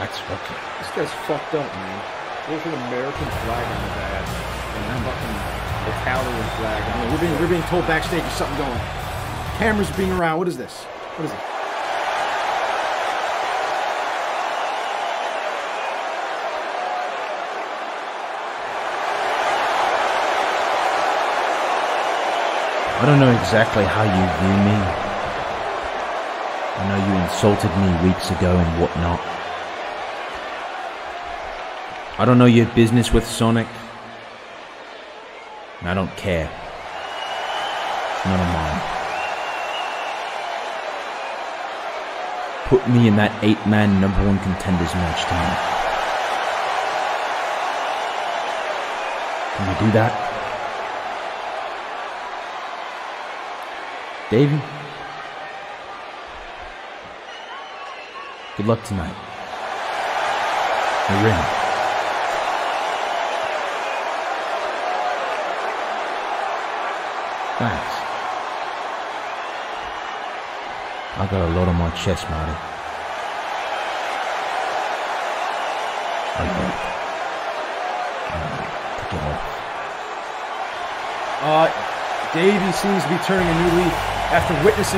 That's okay. This guy's fucked up, man. There's an American flag on his ass and a fucking Italian flag. I mean, we're being told backstage there's something going. Cameras being around. What is this? What is it? I don't know exactly how you view me. I know you insulted me weeks ago and whatnot. I don't know your business with Sonic. And I don't care. None of mine. Put me in that 8-man #1 contenders match tonight. Can you do that? Davey? Good luck tonight. You're in. Thanks. I got a lot on my chest, Marty. I take it off. Davey seems to be turning a new leaf after witnessing